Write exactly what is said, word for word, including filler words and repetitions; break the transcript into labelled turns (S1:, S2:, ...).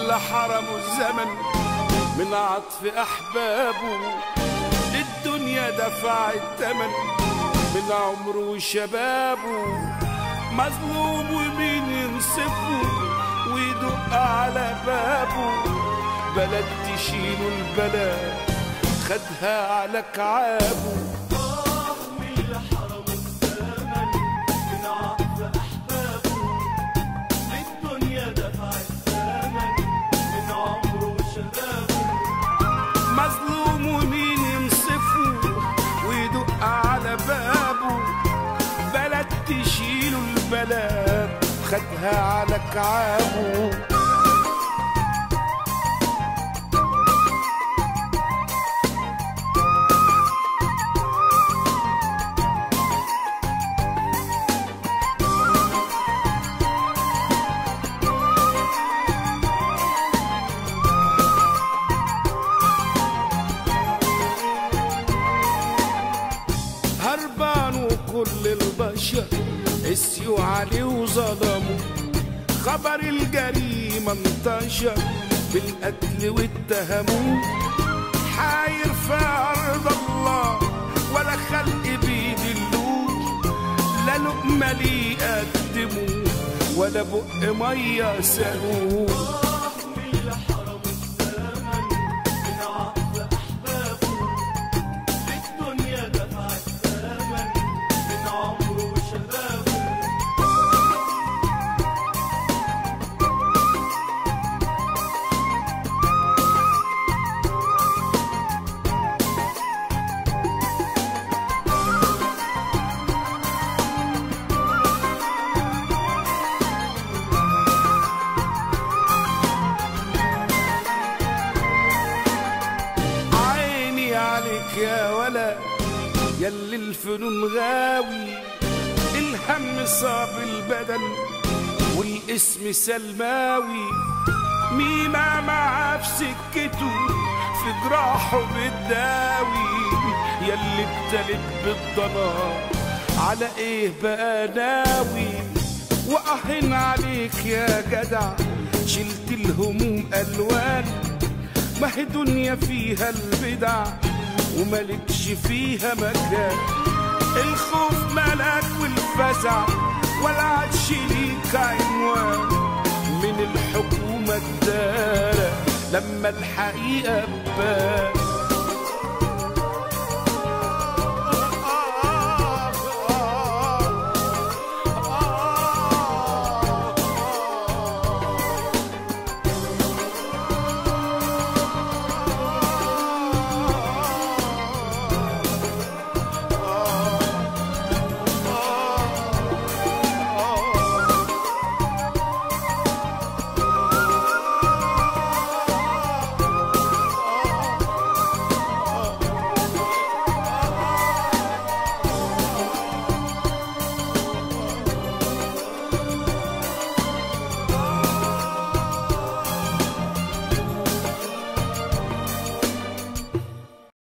S1: اللي حرموا الزمن من عطف أحبابه، للدنيا دفع الثمن من عمره وشبابه. مظلوم ومين ينصفه ويدق على بابه، بلد تشيله البلد خدها على كعابه. مظلوم ومين ينصفه ويدق على بابه، بلد تشيله البلد خدها على كعابه. هربان وكل البشر قسيوا عليه وظلموا، خبر الجريمة انتشر بالقتل واتهموه. حاير في أرض الله ولا خلق بيدلوه، لا لقمة ليه يقدموه ولا بق مية سقوه. عليك يا ولا يلي الفنون غاوي، الهم صاب البدن والاسم سلماوي. ميمة معاه في سكته في جراحه بتداوي، يلي ابتلت بالضلال على ايه بقى ناوي. وأهن عليك يا جدع شلت الهموم ألوان، ما هي دنيا فيها البدع وملكش فيها مكان. الخوف ملك والفزع ولا عادش ليك عنوان من الحكومة الدارة لما الحقيقة تبان.